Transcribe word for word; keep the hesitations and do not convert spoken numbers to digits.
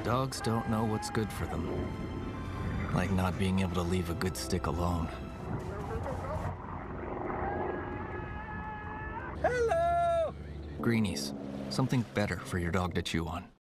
Dogs don't know what's good for them. Like not being able to leave a good stick alone. Hello! Greenies, something better for your dog to chew on.